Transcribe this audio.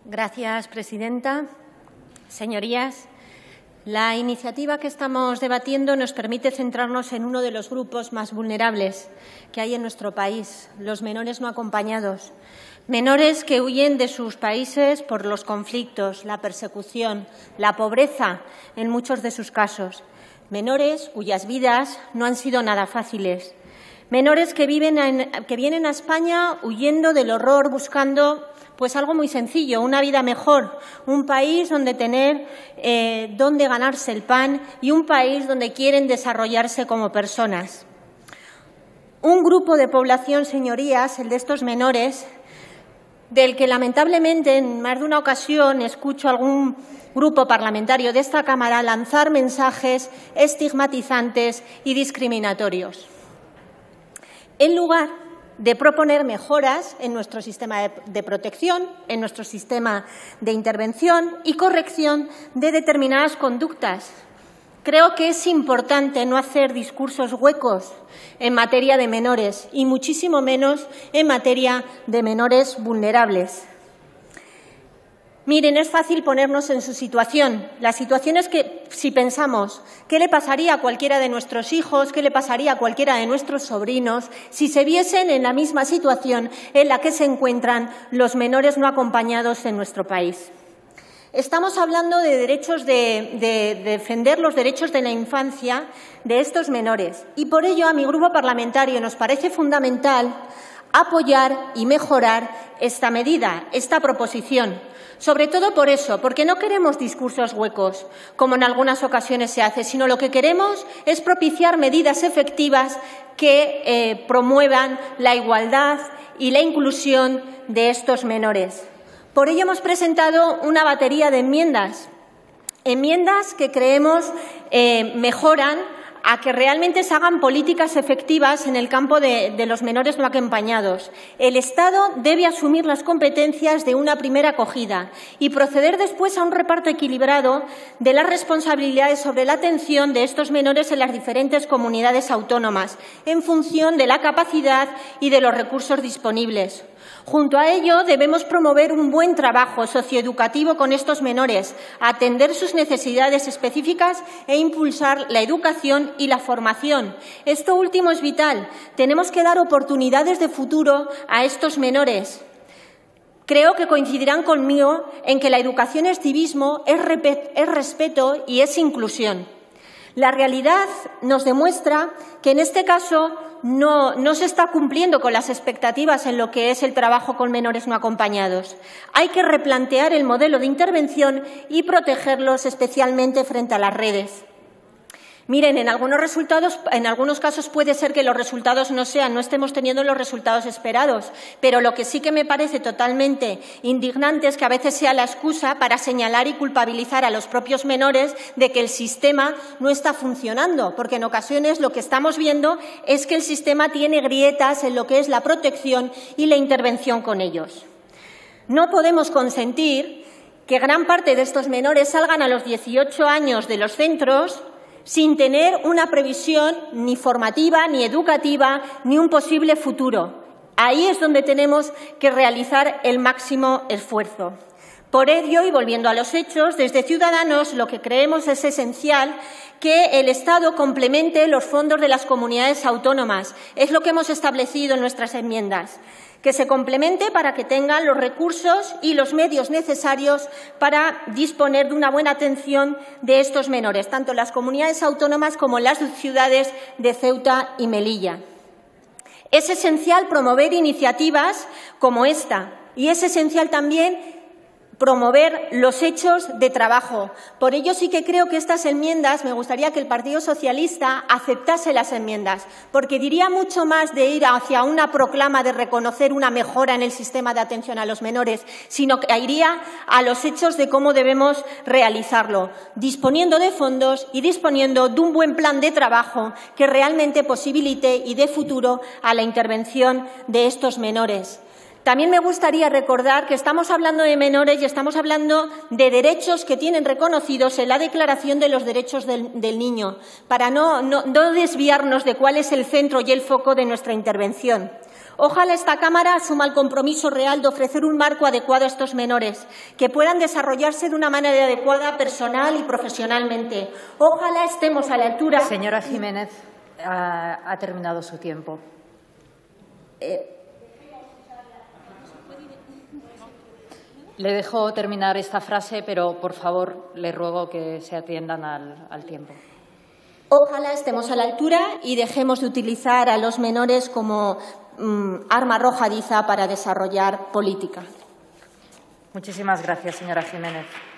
Gracias, presidenta. Señorías, la iniciativa que estamos debatiendo nos permite centrarnos en uno de los grupos más vulnerables que hay en nuestro país, los menores no acompañados. Menores que huyen de sus países por los conflictos, la persecución, la pobreza en muchos de sus casos. Menores cuyas vidas no han sido nada fáciles. Menores que vienen a España huyendo del horror, buscando pues algo muy sencillo, una vida mejor, un país donde tener donde ganarse el pan y un país donde quieren desarrollarse como personas. Un grupo de población, señorías, el de estos menores, del que lamentablemente en más de una ocasión escucho a algún grupo parlamentario de esta Cámara lanzar mensajes estigmatizantes y discriminatorios. En lugar de proponer mejoras en nuestro sistema de protección, en nuestro sistema de intervención y corrección de determinadas conductas. Creo que es importante no hacer discursos huecos en materia de menores y muchísimo menos en materia de menores vulnerables. Miren, es fácil ponernos en su situación. La situación es que si pensamos qué le pasaría a cualquiera de nuestros hijos, qué le pasaría a cualquiera de nuestros sobrinos si se viesen en la misma situación en la que se encuentran los menores no acompañados en nuestro país. Estamos hablando de derechos de defender los derechos de la infancia de estos menores y por ello a mi grupo parlamentario nos parece fundamental apoyar y mejorar esta medida, esta proposición. Sobre todo por eso, porque no queremos discursos huecos, como en algunas ocasiones se hace, sino lo que queremos es propiciar medidas efectivas que promuevan la igualdad y la inclusión de estos menores. Por ello hemos presentado una batería de enmiendas que creemos mejoran a que realmente se hagan políticas efectivas en el campo de los menores no acompañados. El Estado debe asumir las competencias de una primera acogida y proceder después a un reparto equilibrado de las responsabilidades sobre la atención de estos menores en las diferentes comunidades autónomas, en función de la capacidad y de los recursos disponibles. Junto a ello, debemos promover un buen trabajo socioeducativo con estos menores, atender sus necesidades específicas e impulsar la educación y la formación. Esto último es vital. Tenemos que dar oportunidades de futuro a estos menores. Creo que coincidirán conmigo en que la educación es civismo, es respeto y es inclusión. La realidad nos demuestra que en este caso no se está cumpliendo con las expectativas en lo que es el trabajo con menores no acompañados. Hay que replantear el modelo de intervención y protegerlos especialmente frente a las redes. Miren, en algunos casos puede ser que los resultados no estemos teniendo los resultados esperados, pero lo que sí que me parece totalmente indignante es que a veces sea la excusa para señalar y culpabilizar a los propios menores de que el sistema no está funcionando, porque en ocasiones lo que estamos viendo es que el sistema tiene grietas en lo que es la protección y la intervención con ellos. No podemos consentir que gran parte de estos menores salgan a los 18 años de los centros sin tener una previsión ni formativa, ni educativa, ni un posible futuro. Ahí es donde tenemos que realizar el máximo esfuerzo. Por ello, y volviendo a los hechos, desde Ciudadanos lo que creemos es esencial que el Estado complemente los fondos de las comunidades autónomas. Es lo que hemos establecido en nuestras enmiendas. Que se complemente para que tengan los recursos y los medios necesarios para disponer de una buena atención de estos menores, tanto en las comunidades autónomas como en las ciudades de Ceuta y Melilla. Es esencial promover iniciativas como esta y es esencial también promover los hechos de trabajo. Por ello sí que creo que estas enmiendas, me gustaría que el Partido Socialista aceptase las enmiendas, porque diría mucho más de ir hacia una proclama de reconocer una mejora en el sistema de atención a los menores, sino que iría a los hechos de cómo debemos realizarlo, disponiendo de fondos y disponiendo de un buen plan de trabajo que realmente posibilite y dé futuro a la intervención de estos menores. También me gustaría recordar que estamos hablando de menores y estamos hablando de derechos que tienen reconocidos en la Declaración de los Derechos del Niño, para no desviarnos de cuál es el centro y el foco de nuestra intervención. Ojalá esta Cámara asuma el compromiso real de ofrecer un marco adecuado a estos menores, que puedan desarrollarse de una manera adecuada personal y profesionalmente. Ojalá estemos a la altura. Señora Jiménez, ha terminado su tiempo. Le dejo terminar esta frase, pero, por favor, le ruego que se atiendan al tiempo. Ojalá estemos a la altura y dejemos de utilizar a los menores como arma arrojadiza para desarrollar política. Muchísimas gracias, señora Jiménez.